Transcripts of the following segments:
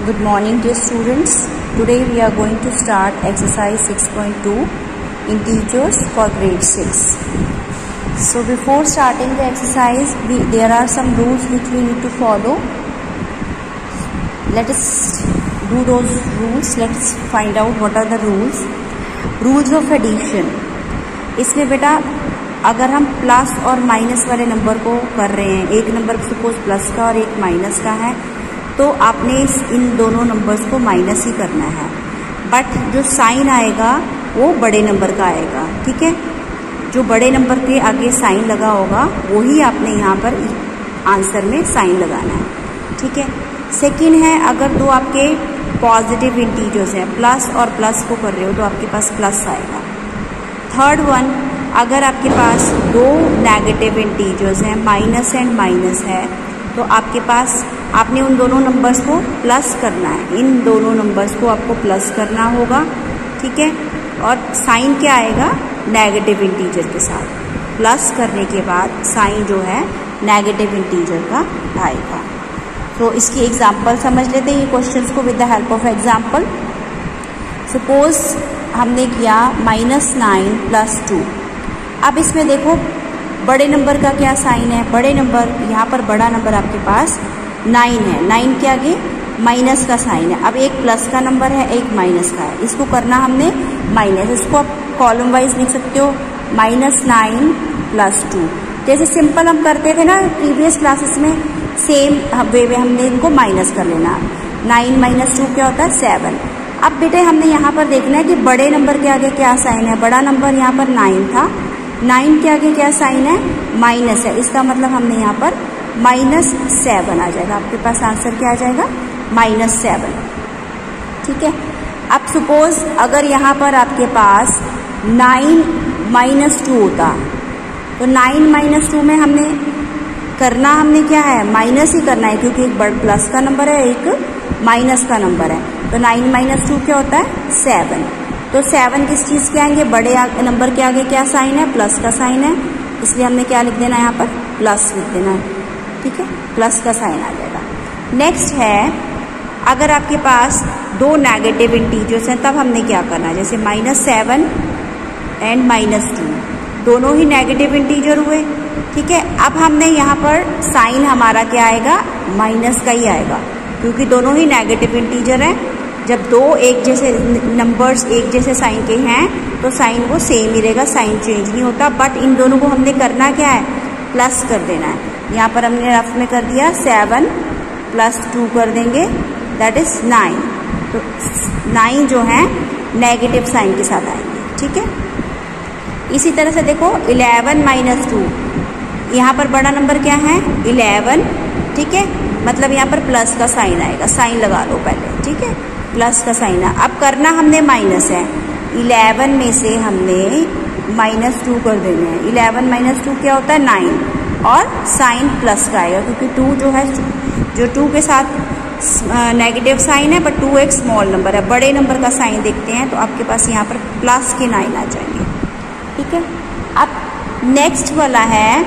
Good morning dear students. Today we are going to start exercise 6.2 integers for grade 6. So before starting the exercise there are some rules which we need to follow. Let us do those rules. Let's find out what are the rules. Rules of addition. इसमें बेटा अगर हम plus और minus वाले number को कर रहे हैं, एक नंबर सपोज प्लस का और एक माइनस का है, तो आपने इन दोनों नंबर्स को माइनस ही करना है, बट जो साइन आएगा वो बड़े नंबर का आएगा। ठीक है, जो बड़े नंबर के आगे साइन लगा होगा वही आपने यहाँ पर आंसर में साइन लगाना है। ठीक है। सेकंड है, अगर दो आपके पॉजिटिव इंटीजर्स हैं, प्लस और प्लस को कर रहे हो तो आपके पास प्लस आएगा। थर्ड वन, अगर आपके पास दो नेगेटिव इंटीजर्स हैं, माइनस एंड माइनस है, तो आपके पास आपने उन दोनों नंबर्स को प्लस करना है, इन दोनों नंबर्स को आपको प्लस करना होगा। ठीक है, और साइन क्या आएगा? नेगेटिव इंटीजर के साथ प्लस करने के बाद साइन जो है नेगेटिव इंटीजर का आएगा। तो इसकी एग्जांपल समझ लेते हैं ये क्वेश्चंस को with the help of example. Suppose हमने किया -9 + 2। अब इसमें देखो बड़े नंबर का क्या साइन है? बड़े नंबर, यहाँ पर बड़ा नंबर आपके पास 9 है, 9 के आगे माइनस का साइन है। अब एक प्लस का नंबर है, एक माइनस का है, इसको करना हमने माइनस। इसको आप कॉलम वाइज लिख सकते हो, -9 + 2। जैसे सिंपल हम करते थे ना प्रीवियस क्लासेस में, सेम वे में हमने इनको माइनस कर लेना। 9 - 2 क्या होता है? 7। अब बेटे हमने यहाँ पर देखना है कि बड़े नंबर के आगे क्या साइन है। बड़ा नंबर यहाँ पर 9 था, 9 के आगे क्या साइन है? माइनस है। इसका मतलब हमने यहाँ पर -7 आ जाएगा। आपके पास आंसर क्या आ जाएगा? -7। ठीक है। अब सपोज अगर यहाँ पर आपके पास 9 - 2 होता, तो 9 - 2 में हमने क्या है? माइनस ही करना है, क्योंकि एक बड़ा प्लस का नंबर है, एक माइनस का नंबर है। तो 9 - 2 क्या होता है? 7। तो 7 किस चीज़ के आएंगे? बड़े नंबर के आगे क्या साइन है? प्लस का साइन है, इसलिए हमने क्या लिख देना है? यहाँ पर प्लस लिख देना है। ठीक है, प्लस का साइन आ जाएगा। नेक्स्ट है, अगर आपके पास दो नेगेटिव इंटीजर्स हैं, तब हमने क्या करना है? जैसे -7 एंड -2, दोनों ही नेगेटिव इंटीजर हुए। ठीक है। अब हमने यहाँ पर साइन हमारा क्या आएगा? माइनस का ही आएगा, क्योंकि दोनों ही नेगेटिव इंटीजर हैं। जब दो एक जैसे नंबर्स एक जैसे साइन के हैं तो साइन वो सेम ही रहेगा, साइन चेंज नहीं होता। बट इन दोनों को हमने करना क्या है? प्लस कर देना है। यहाँ पर हमने रफ में कर दिया 7 + 2 कर देंगे, दैट इज 9। तो 9 जो है नेगेटिव साइन के साथ आएंगे। ठीक है। इसी तरह से देखो 11 - 2, यहाँ पर बड़ा नंबर क्या है? 11। ठीक है, मतलब यहाँ पर प्लस का साइन आएगा, साइन लगा लो पहले। ठीक है, प्लस का साइन है। अब करना हमने माइनस है, 11 में से हमने -2 कर देना है। 11 - 2 क्या होता है? 9, और साइन प्लस का आएगा, क्योंकि 2 जो है, जो 2 के साथ नेगेटिव साइन है, बट 2 एक स्मॉल नंबर है। बड़े नंबर का साइन देखते हैं तो आपके पास यहाँ पर प्लस के 9 आ जाएंगे। ठीक है। अब नेक्स्ट वाला है,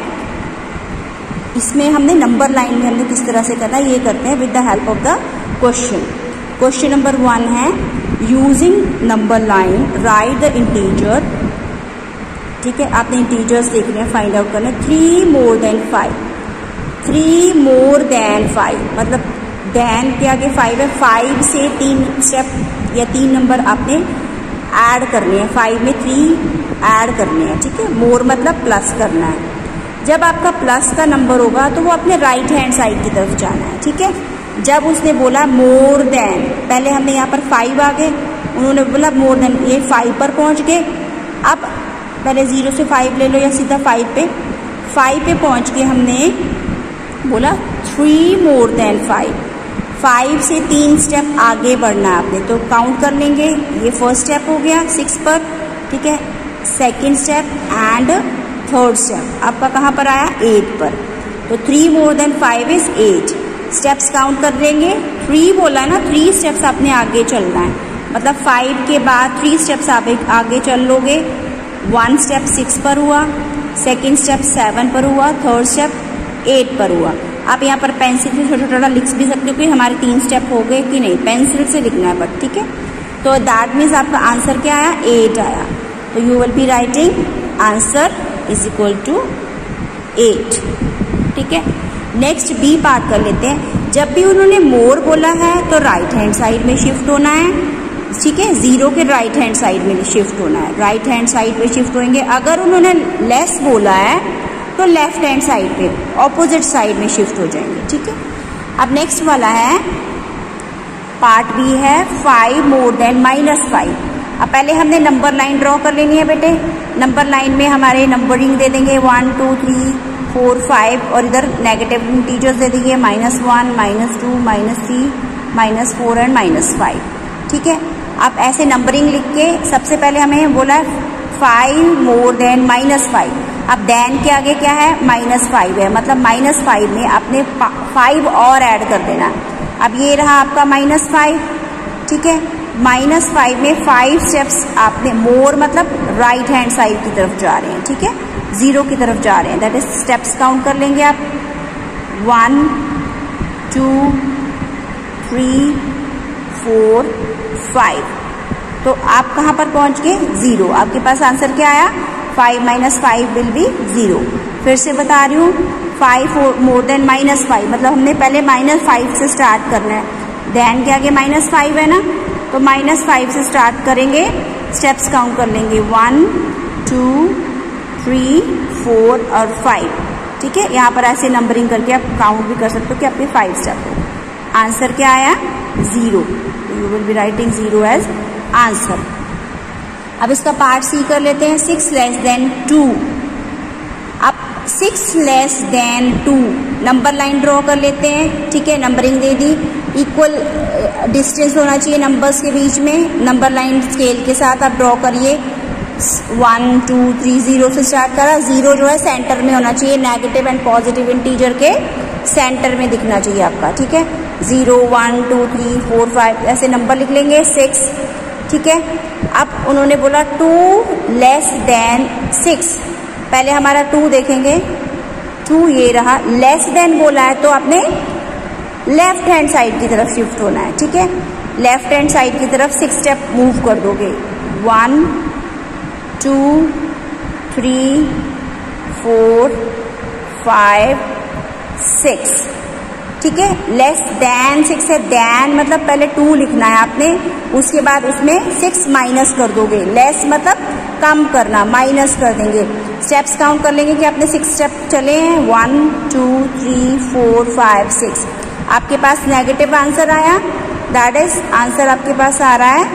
इसमें हमने नंबर लाइन में हमने किस तरह से करना है ये करते हैं with the help of the question. Question number 1 है, using number line write the integer. ठीक है, आपने इंटीजर्स देखने हैं, फाइंड आउट करना है। 3 more than 5, 3 more than 5, मतलब देन के आगे 5 है, 5 से 3 स्टेप या 3 नंबर आपने ऐड करने हैं। 5 में 3 ऐड करने हैं। ठीक है, मोर मतलब प्लस करना है। जब आपका प्लस का नंबर होगा तो वो अपने राइट हैंड साइड की तरफ जाना है। ठीक है। जब उसने बोला मोर देन, पहले हमने यहाँ पर 5 आ गए, उन्होंने बोला मोर देन, ये 5 पर पहुँच गए। अब पहले 0 से 5 ले लो या सीधा 5 पे। 5 पे पहुँच के हमने बोला 3 more than 5, 5 से 3 स्टेप आगे बढ़ना है आपने। तो काउंट कर लेंगे, ये फर्स्ट स्टेप हो गया 6 पर। ठीक है, second step and third step आपका कहाँ पर आया? 8 पर। तो 3 more than 5 is 8 steps count कर लेंगे। 3 बोला है ना, 3 स्टेप्स आपने आगे चलना है, मतलब 5 के बाद 3 स्टेप्स आप आगे चल लोगे। 1 स्टेप 6 पर हुआ, सेकेंड स्टेप 7 पर हुआ, थर्ड स्टेप 8 पर हुआ। आप यहाँ पर पेंसिल से छोटा छोटा लिख भी सकते हो कि हमारे 3 स्टेप हो गए कि नहीं, पेंसिल से लिखना है बट, ठीक है। तो दैट मीन्स आपका आंसर क्या आया, 8 आया। तो you will be writing answer is equal to 8, ठीक है। नेक्स्ट बी पार्ट कर लेते हैं। जब भी उन्होंने मोर बोला है तो राइट हैंड साइड में शिफ्ट होना है, ठीक है, 0 के राइट हैंड साइड में शिफ्ट होना है, राइट हैंड साइड पे शिफ्ट होंगे। अगर उन्होंने लेस बोला है तो लेफ्ट हैंड साइड पे ऑपोजिट साइड में शिफ्ट हो जाएंगे, ठीक है। अब नेक्स्ट वाला है पार्ट बी है 5 मोर देन -5। अब पहले हमने नंबर लाइन ड्रॉ कर लेनी है बेटे। नंबर लाइन में हमारे नंबरिंग दे देंगे 1 2 3 4 5 और इधर नेगेटिव इंटीजर्स दे देंगे -1 -2 -3 -4 एंड -5, ठीक है। अब ऐसे नंबरिंग लिख के सबसे पहले हमें बोला है 5 मोर देन -5। अब देन के आगे क्या है, -5 है, मतलब -5 में आपने 5 और ऐड कर देना। अब ये रहा आपका -5, ठीक है। -5 में 5 स्टेप्स आपने, मोर मतलब राइट हैंड साइड की तरफ जा रहे हैं, ठीक है, 0 की तरफ जा रहे हैं। दैट इज स्टेप्स काउंट कर लेंगे आप 1 2 3 4 5। तो आप कहाँ पर पहुंच गए, 0। आपके पास आंसर क्या आया, 5 - 5 विल बी 0। फिर से बता रही हूँ, 5 मोर देन -5 मतलब हमने पहले -5 से स्टार्ट करना है। देन के आगे -5 है ना, तो -5 से स्टार्ट करेंगे, स्टेप्स काउंट कर लेंगे 1 2 3 4 और 5, ठीक है। यहाँ पर ऐसे नंबरिंग करके आप काउंट भी कर सकते हो कि आपके 5 स्टेप हो। आंसर क्या आया, 0। You will be writing 0 as answer. अब इसका पार्ट सी कर लेते हैं, 6 लेस देन 2। अब 6 less than 2 number line draw कर लेते हैं, ठीक है। नंबरिंग दे दी, इक्वल डिस्टेंस होना चाहिए नंबर्स के बीच में। नंबर लाइन स्केल के साथ आप ड्रॉ करिए, 1 2 3 0 से स्टार्ट करा। 0 जो है सेंटर में होना चाहिए, नेगेटिव एंड पॉजिटिव इंटीजर के सेंटर में दिखना चाहिए आपका, ठीक है। 0 1 2 3 4 5 ऐसे नंबर लिख लेंगे, 6, ठीक है। अब उन्होंने बोला 2 लेस देन 6। पहले हमारा 2 देखेंगे, 2 ये रहा। लेस देन बोला है तो आपने लेफ्ट हैंड साइड की तरफ शिफ्ट होना है, ठीक है। लेफ्ट हैंड साइड की तरफ 6 स्टेप मूव कर दोगे, 1 2 3 4 5 6, ठीक है। लेस देन 6 है, देन मतलब पहले 2 लिखना है आपने, उसके बाद उसमें 6 माइनस कर दोगे। लेस मतलब कम करना, माइनस कर देंगे। स्टेप्स काउंट कर लेंगे कि आपने 6 स्टेप चले हैं, 1 2 3 4 5 6। आपके पास नेगेटिव आंसर आया, दैट इज आंसर आपके पास आ रहा है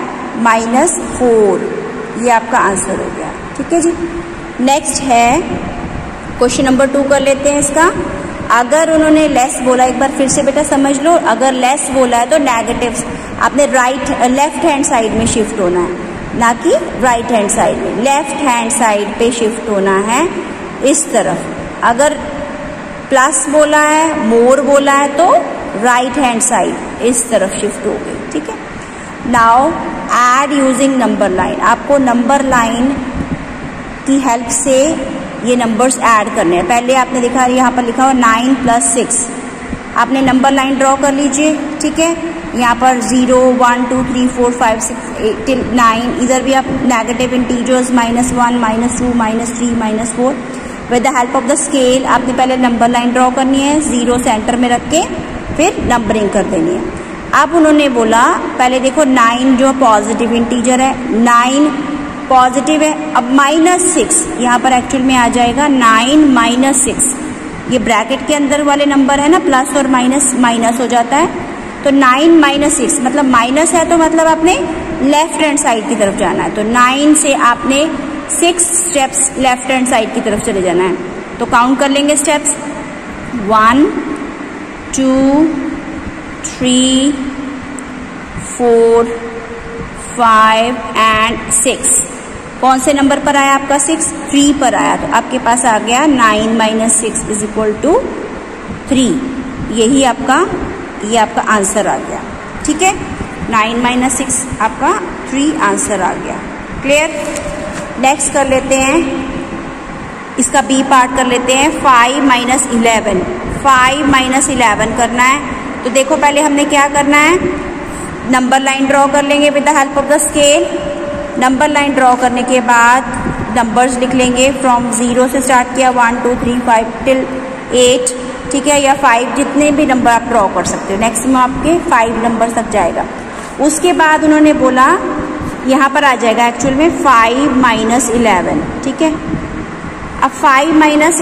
-4। ये आपका आंसर हो गया, ठीक है जी। नेक्स्ट है क्वेश्चन नंबर 2 कर लेते हैं इसका। अगर उन्होंने लेस बोला, एक बार फिर से बेटा समझ लो, अगर लेस बोला है तो नेगेटिव आपने लेफ्ट हैंड साइड में शिफ्ट होना है, ना कि राइट हैंड साइड में। लेफ्ट हैंड साइड पे शिफ्ट होना है इस तरफ। अगर प्लस बोला है, मोर बोला है तो राइट हैंड साइड इस तरफ शिफ्ट हो गई, ठीक है। Now add using number line. आपको नंबर लाइन की हेल्प से ये नंबर्स ऐड करने हैं। पहले आपने देखा यहाँ पर लिखा हुआ 9 + 6। आपने नंबर लाइन ड्रॉ कर लीजिए, ठीक है। यहाँ पर 0 1 2 3 4 5 6 8 till 9। इधर भी आप negative integers -1 -2 -3 -4 with the help of the scale आपने पहले नंबर लाइन ड्रॉ करनी है, 0 सेंटर में रख के फिर नंबरिंग कर देनी है। अब उन्होंने बोला, पहले देखो 9 जो पॉजिटिव इंटीजर है, 9 पॉजिटिव है। अब -6 यहाँ पर एक्चुअल में आ जाएगा 9 - 6। ये ब्रैकेट के अंदर वाले नंबर है ना, प्लस और माइनस माइनस हो जाता है। तो 9 - 6 मतलब माइनस है, तो मतलब आपने लेफ्ट हैंड साइड की तरफ जाना है। तो 9 से आपने 6 स्टेप्स लेफ्ट हैंड साइड की तरफ चले जाना है। तो काउंट कर लेंगे स्टेप्स, 1 2 3 4 5 एंड 6। कौन से नंबर पर आया आपका 6? 3 पर आया। तो आपके पास आ गया 9 - 6 = 3। यही आपका, ये आपका आंसर आ गया, ठीक है। 9 - 6 आपका 3 आंसर आ गया। क्लियर। नेक्स्ट कर लेते हैं, इसका बी पार्ट कर लेते हैं। 5 - 11। 5 माइनस 11 करना है। तो देखो पहले हमने क्या करना है, नंबर लाइन ड्रॉ कर लेंगे with the help of the scale. Number line draw करने के बाद नंबर्स लिख लेंगे, फ्रॉम 0 से स्टार्ट किया 1 2 3 5 टिल 8, ठीक है, या 5, जितने भी नंबर आप ड्रॉ कर सकते हो, मैक्सिमम आपके 5 नंबर तक जाएगा। उसके बाद उन्होंने बोला यहाँ पर आ जाएगा एक्चुअल में 5 माइनस 11, ठीक है। अब 5 माइनस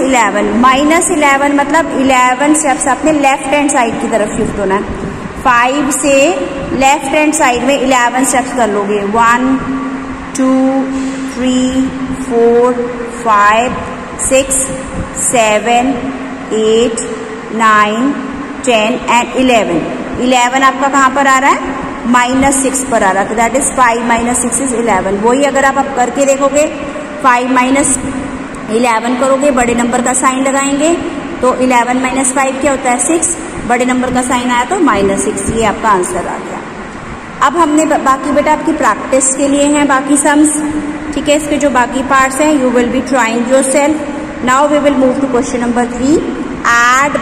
11 मतलब 11 स्टेप्स आपने लेफ्ट हैंड साइड की तरफ शिफ्ट होना है। 5 से लेफ्ट हैंड साइड में 11 स्टेप्स कर लोगे, 1 2 3 4 5 6 7 8 9 10 एंड 11 आपका कहाँ पर आ रहा है, -6 पर आ रहा है। तो दैट इज 5 माइनस 6 इज 11। वही अगर आप करके देखोगे 5 माइनस 11 करोगे, बड़े नंबर का साइन लगाएंगे तो 11 माइनस 5 क्या होता है 6, बड़े नंबर का साइन आया तो -6। ये आपका आंसर आ गया। अब हमने बाकी बेटा आपकी प्रैक्टिस के लिए हैं बाकी सम्स, ठीक है। इसके जो बाकी पार्ट्स हैं you will be trying yourself. Now we will move to question number 3, add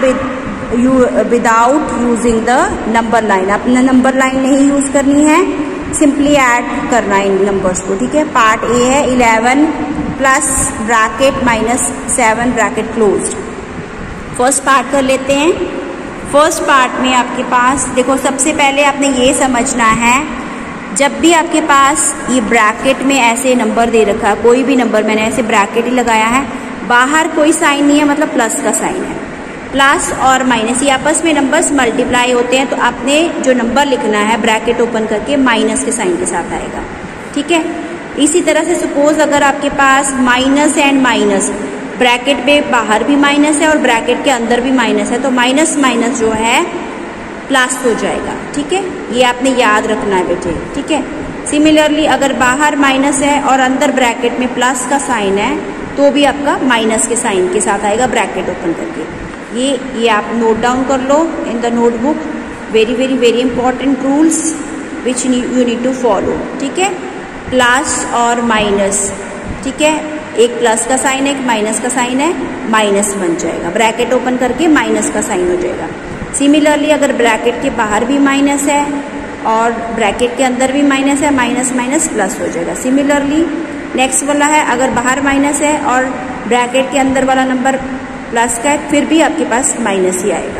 without using the number line. अपना नंबर लाइन नहीं यूज करनी है, सिंपली ऐड करना है इन नंबर्स को, ठीक है। पार्ट ए है 11 plus bracket -7 bracket closed. First part कर लेते हैं। फर्स्ट पार्ट में आपके पास देखो, सबसे पहले आपने ये समझना है, जब भी आपके पास ये ब्रैकेट में ऐसे नंबर दे रखा, कोई भी नंबर मैंने ऐसे ब्रैकेट ही लगाया है, बाहर कोई साइन नहीं है, मतलब प्लस का साइन है। प्लस और माइनस ये आपस में नंबर्स मल्टीप्लाई होते हैं, तो आपने जो नंबर लिखना है ब्रैकेट ओपन करके माइनस के साइन के साथ आएगा, ठीक है। इसी तरह से सपोज अगर आपके पास माइनस एंड माइनस, ब्रैकेट में बाहर भी माइनस है और ब्रैकेट के अंदर भी माइनस है, तो माइनस माइनस जो है प्लस हो जाएगा, ठीक है। ये आपने याद रखना है बेटे, ठीक है। सिमिलरली अगर बाहर माइनस है और अंदर ब्रैकेट में प्लस का साइन है, तो भी आपका माइनस के साइन के साथ आएगा ब्रैकेट ओपन करके। ये आप नोट डाउन कर लो in the notebook. Very very very important rules which you need to follow, ठीक है। प्लस और माइनस, ठीक है, एक प्लस का साइन है एक माइनस का साइन है, माइनस बन जाएगा, ब्रैकेट ओपन करके माइनस का साइन हो जाएगा। सिमिलरली अगर ब्रैकेट के बाहर भी माइनस है और ब्रैकेट के अंदर भी माइनस है, माइनस माइनस प्लस हो जाएगा। सिमिलरली नेक्स्ट वाला है, अगर बाहर माइनस है और ब्रैकेट के अंदर वाला नंबर प्लस का है, फिर भी आपके पास माइनस ही आएगा।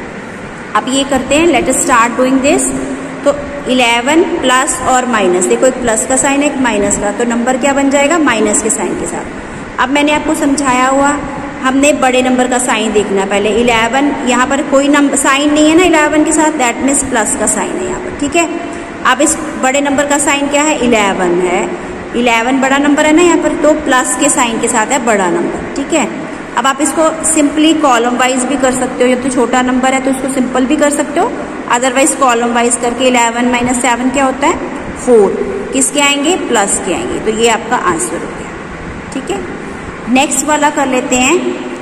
अब ये करते हैं, let us start doing this. तो 11 प्लस और माइनस, देखो एक प्लस का साइन है एक माइनस का, तो नंबर क्या बन जाएगा माइनस के साइन के साथ। अब मैंने आपको समझाया हुआ, हमने बड़े नंबर का साइन देखना है पहले। 11 यहाँ पर कोई नंबर साइन नहीं है ना 11 के साथ, दैट मीन्स प्लस का साइन है यहाँ पर, ठीक है। अब इस बड़े नंबर का साइन क्या है 11 है, 11 बड़ा नंबर है ना यहाँ पर, तो प्लस के साइन के साथ है बड़ा नंबर, ठीक है। अब आप इसको सिंपली कॉलम वाइज भी कर सकते हो, या तो छोटा नंबर है तो इसको सिंपल भी कर सकते हो, अदरवाइज कॉलम वाइज करके 11 माइनस 7 क्या होता है 4, किसके आएंगे प्लस के आएंगे। तो ये आपका आंसर हो गया, ठीक है। नेक्स्ट वाला कर लेते हैं,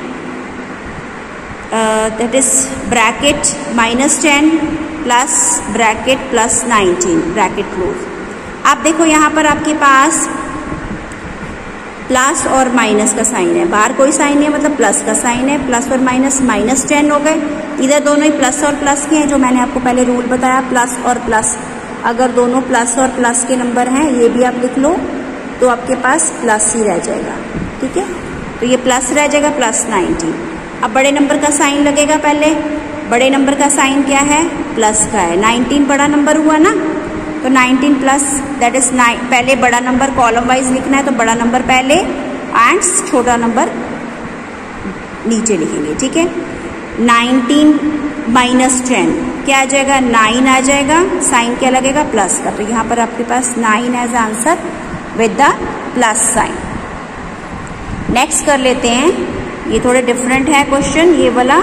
that is bracket -10 plus bracket plus 19 bracket close. आप देखो यहाँ पर आपके पास प्लस और माइनस का साइन है, बाहर कोई साइन नहीं है मतलब प्लस का साइन है, प्लस और माइनस -10 हो गए। इधर दोनों ही प्लस और प्लस के हैं, जो मैंने आपको पहले रूल बताया, प्लस और प्लस, अगर दोनों प्लस और प्लस के नंबर हैं, ये भी आप लिख लो, तो आपके पास प्लस ही रह जाएगा, ठीक है। तो ये प्लस रह जाएगा +19। अब बड़े नंबर का साइन लगेगा, पहले बड़े नंबर का साइन क्या है प्लस का है, 19 बड़ा नंबर हुआ ना, तो 19 प्लस दैट इज 9। पहले बड़ा नंबर कॉलम वाइज लिखना है, तो बड़ा नंबर पहले एंड छोटा नंबर नीचे लिखेंगे, ठीक है। 19 माइनस 10 क्या आ जाएगा 9 आ जाएगा, साइन क्या लगेगा प्लस का, तो यहाँ पर आपके पास 9 as answer with the plus sign. Next कर लेते हैं, ये थोड़े डिफरेंट है क्वेश्चन, ये वाला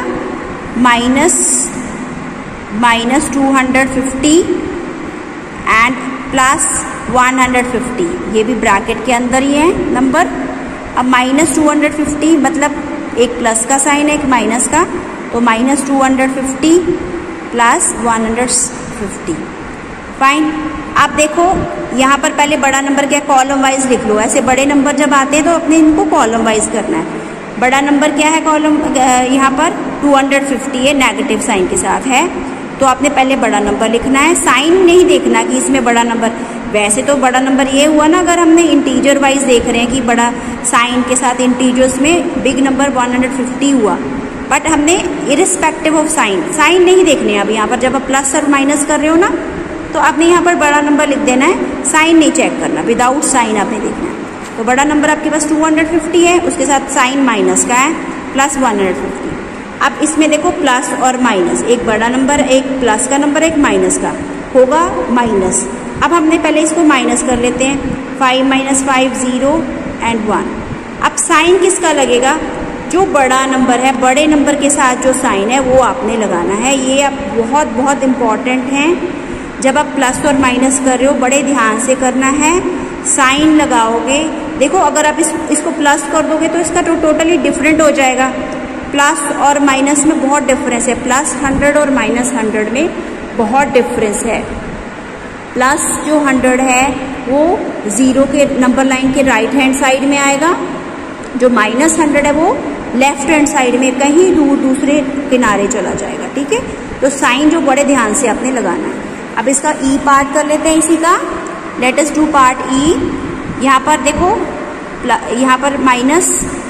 -250 एंड +150, ये भी ब्रैकेट के अंदर ही है नंबर। अब -250 मतलब एक प्लस का साइन है एक माइनस का, तो -250 + 150, फाइन। आप देखो यहाँ पर पहले बड़ा नंबर क्या कॉलम वाइज लिख लो, ऐसे बड़े नंबर जब आते हैं तो अपने इनको कॉलम वाइज करना है। बड़ा नंबर क्या है कॉलम यहाँ पर 250 है, नेगेटिव साइन के साथ है, तो आपने पहले बड़ा नंबर लिखना है, साइन नहीं देखना कि इसमें बड़ा नंबर। वैसे तो बड़ा नंबर ये हुआ ना, अगर हमने इंटीजर वाइज देख रहे हैं कि बड़ा साइन के साथ इंटीजर्स में बिग नंबर 150 हुआ, बट हमने इरिस्पेक्टिव ऑफ साइन नहीं देखने। अब यहाँ पर जब आप प्लस और माइनस कर रहे हो ना, तो आपने यहाँ पर बड़ा नंबर लिख देना है, साइन नहीं चेक करना, विदाउट साइन आपने देखना है। तो बड़ा नंबर आपके पास 250 है, उसके साथ साइन माइनस का है, प्लस 150। अब इसमें देखो प्लस और माइनस, एक बड़ा नंबर, एक प्लस का नंबर, एक माइनस का, होगा माइनस। अब हमने पहले इसको माइनस कर लेते हैं, 5 - 5 0 एंड 1। अब साइन किसका लगेगा? जो बड़ा नंबर है, बड़े नंबर के साथ जो साइन है वो आपने लगाना है। ये अब बहुत बहुत इम्पॉर्टेंट है, जब आप प्लस और माइनस कर रहे हो बड़े ध्यान से करना है। साइन लगाओगे, देखो अगर आप इसको प्लस कर दोगे तो इसका तो टोटली डिफरेंट हो जाएगा। प्लस और माइनस में बहुत डिफरेंस है, प्लस 100 और माइनस 100 में बहुत डिफरेंस है। प्लस जो 100 है वो 0 के नंबर लाइन के राइट हैंड साइड में आएगा, जो माइनस 100 है वो लेफ्ट हैंड साइड में कहीं दूर दूसरे किनारे चला जाएगा। ठीक है, तो साइन जो बड़े ध्यान से आपने लगाना है। अब इसका ई पार्ट कर लेते हैं इसी का, let us do part E. यहाँ पर देखो, यहाँ पर minus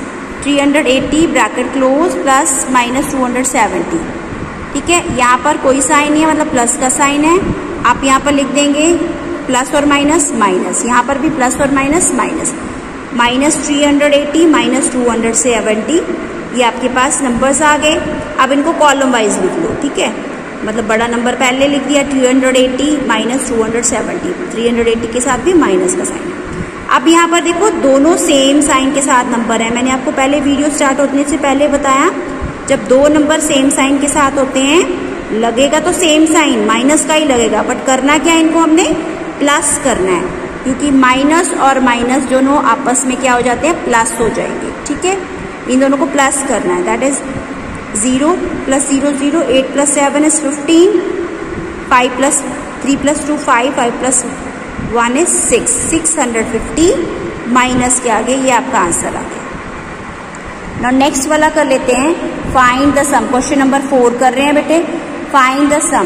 380 bracket close plus minus 270। ठीक है, यहाँ पर कोई साइन नहीं है, मतलब प्लस का साइन है। आप यहाँ पर लिख देंगे प्लस और माइनस माइनस, यहाँ पर भी प्लस और माइनस माइनस, माइनस 380 माइनस 270, ये आपके पास नंबर्स आ गए। अब इनको कॉलम वाइज लिख लो। ठीक है, मतलब बड़ा नंबर पहले लिख दिया 380 माइनस 270, 380 के साथ भी माइनस का साइन है। अब यहाँ पर देखो दोनों सेम साइन के साथ नंबर है। मैंने आपको पहले वीडियो स्टार्ट होने से पहले बताया, जब दो नंबर सेम साइन के साथ होते हैं लगेगा तो सेम साइन माइनस का ही लगेगा, बट करना क्या है, इनको हमने प्लस करना है, क्योंकि माइनस और माइनस दोनों आपस में क्या हो जाते हैं, प्लस हो जाएंगे। ठीक है, इन दोनों को प्लस करना है, that is 0 + 0 0, 8 + 7 is 15, 5 + 3 + 2 5, 5 + 1 is 6, 650 minus के आगे ये आपका आंसर आ गया। नाउ नेक्स्ट वाला कर लेते हैं, find the sum. Question number 4 कर रहे हैं बेटे, फाइंड द सम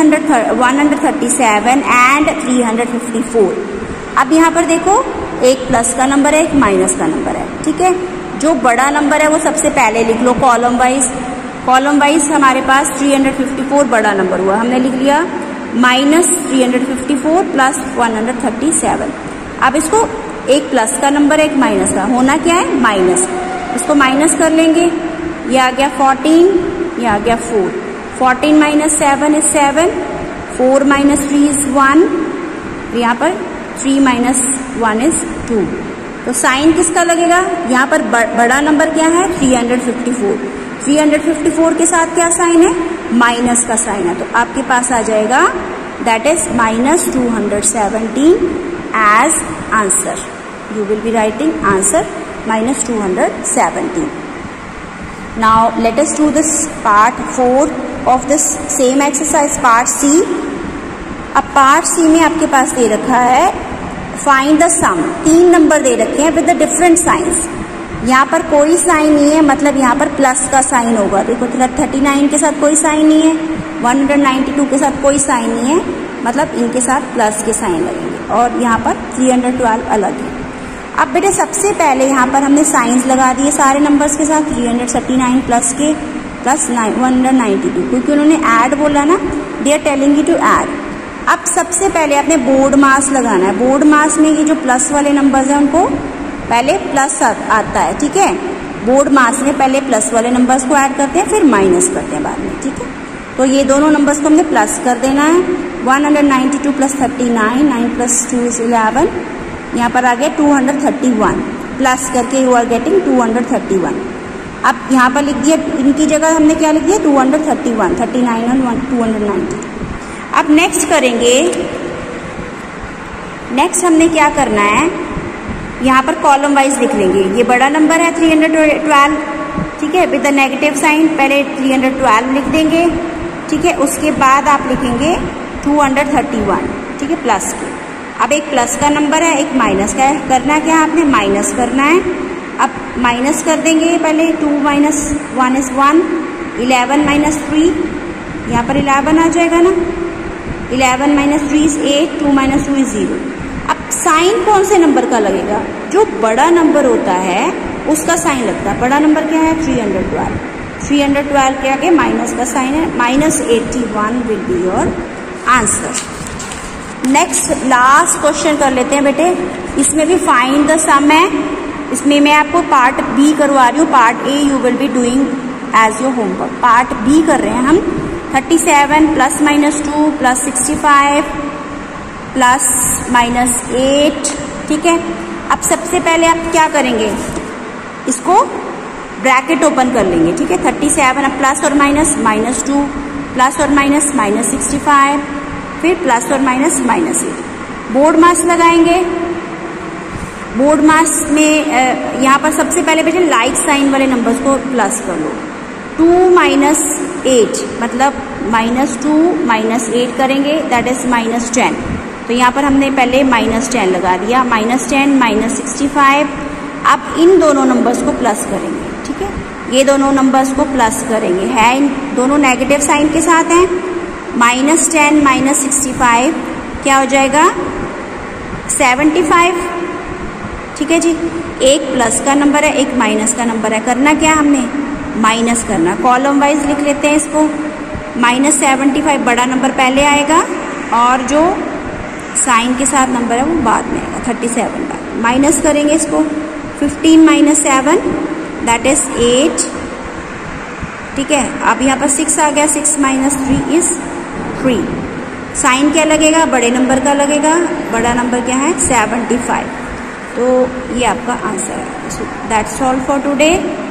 137 एंड 354। अब यहाँ पर देखो एक प्लस का नंबर है, एक माइनस का नंबर है। ठीक है, जो बड़ा नंबर है वो सबसे पहले लिख लो कॉलम वाइज। कॉलम वाइज हमारे पास 354 बड़ा नंबर हुआ, हमने लिख लिया माइनस 354 प्लस 137। अब इसको एक प्लस का नंबर है, एक माइनस का, होना क्या है माइनस, इसको माइनस कर लेंगे। ये आ गया 14, ये आ गया 4, 14 - 7 is 7, 4 - 3 is 1, यहाँ पर 3 - 1 is 2। तो साइन किसका लगेगा, यहाँ पर बड़ा नंबर क्या है 354, 354 के साथ क्या साइन है, माइनस का साइन है, तो आपके पास आ जाएगा that is minus 217 as answer. You will be writing answer minus 217। Now let us do this part 4 of this same exercise, part C. अब पार्ट सी में आपके पास दे रखा है फाइंड द सम, 3 नंबर दे रखे हैं विद द डिफरेंट साइंस। यहाँ पर कोई साइन नहीं है, मतलब यहाँ पर प्लस का साइन होगा। देखो 39 के साथ कोई साइन नहीं है, 192 के साथ कोई साइन नहीं है, मतलब इनके साथ प्लस के साइन लगेंगे, और यहाँ पर 312 अलग है। अब बेटे सबसे पहले यहाँ पर हमने साइंस लगा दिए सारे नंबर्स के साथ, 339 प्लस के प्लस 192, क्योंकि उन्होंने ऐड बोला ना, they are telling you to add. अब सबसे पहले आपने बोर्ड मास लगाना है। बोर्ड मास में ये जो प्लस वाले नंबर्स हैं उनको पहले प्लस आता है। ठीक है, बोर्ड मास में पहले प्लस वाले नंबर्स को ऐड करते हैं, फिर माइनस करते हैं बाद में। ठीक है, तो ये दोनों नंबर्स को हमने प्लस कर देना है। 192 प्लस 39, 9 + 2 is 11, यहाँ पर आ गया 231, प्लस करके यू आर गेटिंग 231। अब यहाँ पर लिख दिया, इनकी जगह हमने क्या लिख दिया 231, 39 और 292। अब नेक्स्ट करेंगे, नेक्स्ट हमने क्या करना है, यहाँ पर कॉलम वाइज लिख लेंगे। ये बड़ा नंबर है 312, ठीक है, विद द नेगेटिव साइन, पहले 312 लिख देंगे। ठीक है, उसके बाद आप लिखेंगे 231, ठीक है, प्लस के। अब एक प्लस का नंबर है, एक माइनस का है, करना क्या है आपने माइनस करना है। अब माइनस कर देंगे, पहले 2 - 1 is 1, 11 माइनस 3, यहाँ पर 11 आ जाएगा ना, 11 माइनस 3 इज 8, 2 माइनस 2 इज 0। अब साइन कौन से नंबर का लगेगा? जो बड़ा नंबर होता है उसका साइन लगता है। बड़ा नंबर क्या है? 312। 312 के आगे माइनस का साइन है, minus 81 will be your answer. Next last question कर लेते हैं बेटे। इसमें भी फाइंड द सम है। इसमें मैं आपको पार्ट बी करवा रही हूँ, part A you will be doing as your homework. Part B कर रहे हैं हम। 37 plus minus 2 plus 65 plus minus 8, ठीक है। अब सबसे पहले आप क्या करेंगे? इसको ब्रैकेट ओपन कर लेंगे, ठीक है। 37 अब प्लस और माइनस, माइनस 2 प्लस और माइनस, माइनस 65, फिर प्लस और माइनस, माइनस 8। बोर्ड मास लगाएंगे। बोर्ड मास में यहाँ पर सबसे पहले बेटे लाइक साइन वाले नंबर्स को प्लस कर लो। 2 माइनस 8 मतलब माइनस 2 माइनस 8 करेंगे, दैट इज माइनस 10। तो यहाँ पर हमने पहले माइनस 10 लगा दिया, माइनस 10 माइनस 65। अब इन दोनों नंबर्स को प्लस करेंगे, ठीक है। ये दोनों नंबर्स को प्लस करेंगे, है इन दोनों नेगेटिव साइन के साथ हैं। माइनस 10 माइनस 65 क्या हो जाएगा? 75, ठीक है जी। एक प्लस का नंबर है, एक माइनस का नंबर है। करना क्या हमने? माइनस करना। कॉलम वाइज लिख लेते हैं इसको। माइनस 75 बड़ा नंबर पहले आएगा और जो साइन के साथ नंबर है वो बाद में आएगा, 37 बाद। माइनस करेंगे इसको। 15 माइनस 7 दैट इज 8, ठीक है। अब यहाँ पर 6 आ गया, 6 माइनस 3 इज 3। साइन क्या लगेगा? बड़े नंबर का लगेगा। बड़ा नंबर क्या है? 75। तो ये आपका आंसर है। That's all for today.